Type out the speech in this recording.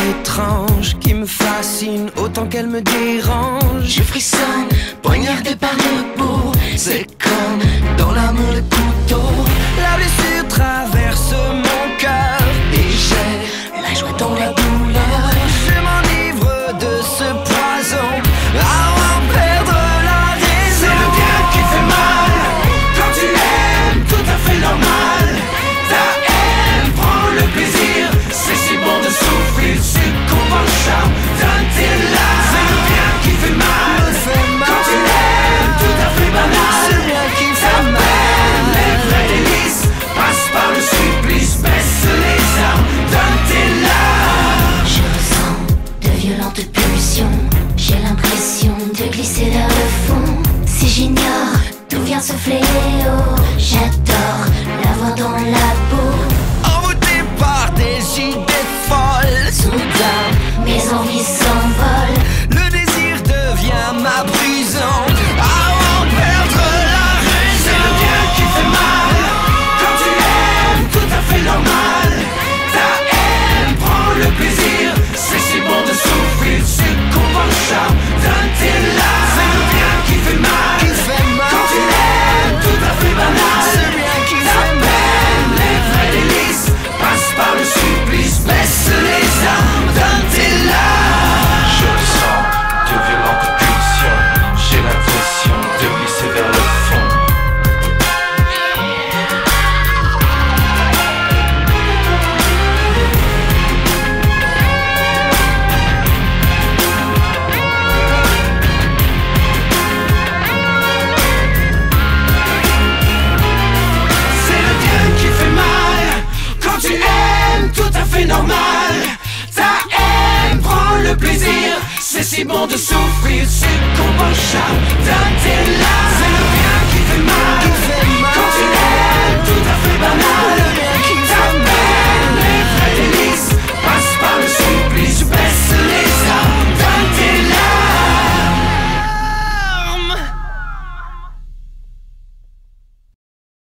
étrange qui me fascine autant qu'elle me dérange. Je frissonne, poignardé par le beau. C'est comme dans l'amour le couteau. La blessure traverse mon cœur Et j'ai la joie dans la douleur. Je m'enivre de ce poison à en perdre la raison. C'est le bien qui fait mal. Quand tu aimes, tout à fait normal. Ta haine prend le plaisir. C'est si bon de souffrir, succombe au charme d'un tes larmes. C'est le bien qui fait mal. Quand tu aimes, tout à fait banal. C'est le bien qui fait mal. Les vrais délices passent par le supplice. Baisse les armes d'un tes larmes. Je ressens de violentes pulsions. J'ai l'impression de glisser vers le fond. Si j'ignore d'où vient ce fléau, j'adore l'avoir dans la peau. Envoûté par des idées folles, Soudain, mes envies s'envolent. le désir devient ma prison à en perdre la raison. C'est le bien qui fait mal. Quand tu aimes, tout à fait normal. Ta haine prend le plaisir. C'est si bon de souffrir, succombe au charme d'un tes larmes. C'est le bien qui fait mal. Qui fait mal. Quand tu aimes, tout à fait banal. C'est le bien qui Ta fait mal. peine, les vrais délices passent par le supplice. Baisse les armes d'un tes larmes. Je ressens de violentes pulsions. J'ai l'impression de glisser vers le fond. C'est le bien qui fait mal. Quand tu aimes, tout à fait normal. Ta haine prend le plaisir. C'est si bon de souffrir, succombe au charme d'un tes larmes.